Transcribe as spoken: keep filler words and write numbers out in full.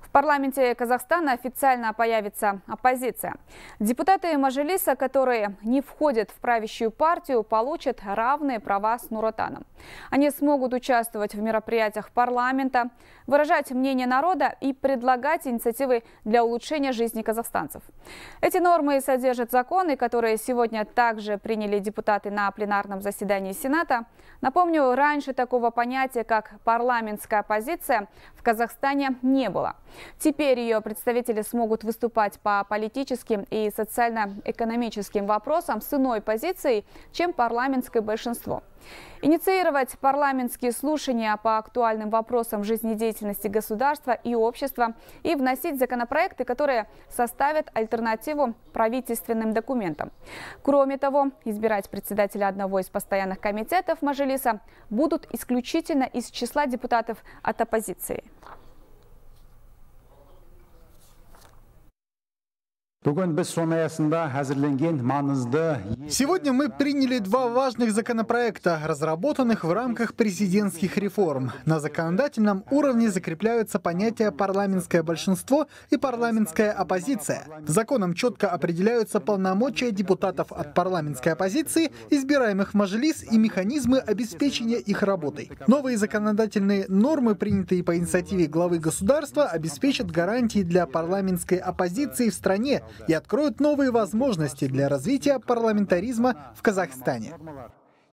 В парламенте Казахстана официально появится оппозиция. Депутаты Мажилиса, которые не входят в правящую партию, получат равные права с Нур-Отаном. Они смогут участвовать в мероприятиях парламента, выражать мнение народа и предлагать инициативы для улучшения жизни казахстанцев. Эти нормы содержат законы, которые сегодня также приняли депутаты на пленарном заседании Сената. Напомню, раньше такого понятия, как парламентская оппозиция, в Казахстане не было. Теперь ее представители смогут выступать по политическим и социально-экономическим вопросам с иной позицией, чем парламентское большинство. Инициировать парламентские слушания по актуальным вопросам жизнедеятельности государства и общества и вносить законопроекты, которые составят альтернативу правительственным документам. Кроме того, избирать председателя одного из постоянных комитетов Мажилиса будут исключительно из числа депутатов от оппозиции. Сегодня мы приняли два важных законопроекта, разработанных в рамках президентских реформ. На законодательном уровне закрепляются понятия парламентское большинство и парламентская оппозиция. Законом четко определяются полномочия депутатов от парламентской оппозиции, избираемых в Мажилис, и механизмы обеспечения их работой. Новые законодательные нормы, принятые по инициативе главы государства, обеспечат гарантии для парламентской оппозиции в стране и откроют новые возможности для развития парламентаризма в Казахстане.